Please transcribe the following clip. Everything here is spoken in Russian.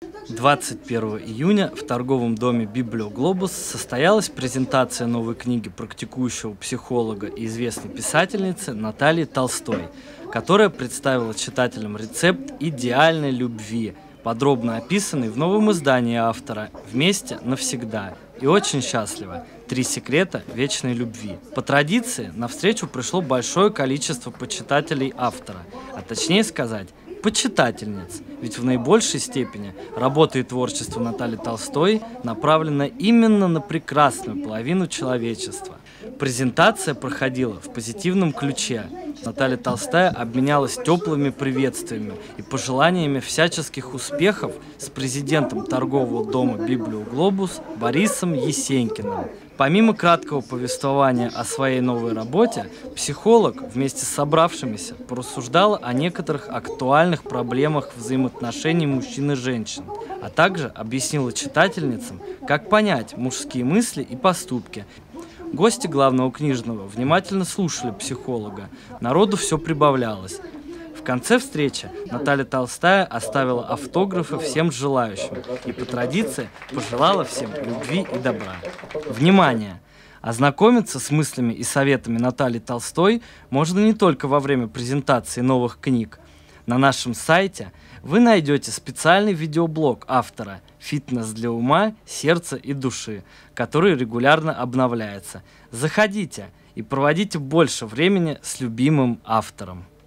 21 июня в торговом доме «Библиоглобус» состоялась презентация новой книги практикующего психолога и известной писательницы Натальи Толстой, которая представила читателям рецепт идеальной любви, подробно описанный в новом издании автора «Вместе навсегда» и очень счастливо. 3 секрета вечной любви. По традиции, навстречу пришло большое количество почитателей автора, а точнее сказать, почитательниц, ведь в наибольшей степени работа и творчество Натальи Толстой направлено именно на прекрасную половину человечества. Презентация проходила в позитивном ключе. Наталья Толстая обменялась теплыми приветствиями и пожеланиями всяческих успехов с президентом торгового дома «Библиоглобус» Борисом Есенькиным. Помимо краткого повествования о своей новой работе, психолог вместе с собравшимися порассуждала о некоторых актуальных проблемах взаимоотношений мужчин и женщин, а также объяснила читательницам, как понять мужские мысли и поступки. Гости главного книжного внимательно слушали психолога, народу все прибавлялось. В конце встречи Наталья Толстая оставила автографы всем желающим и по традиции пожелала всем любви и добра. Внимание! Ознакомиться с мыслями и советами Натальи Толстой можно не только во время презентации новых книг. На нашем сайте вы найдете специальный видеоблог автора «Фитнес для ума, сердца и души», который регулярно обновляется. Заходите и проводите больше времени с любимым автором.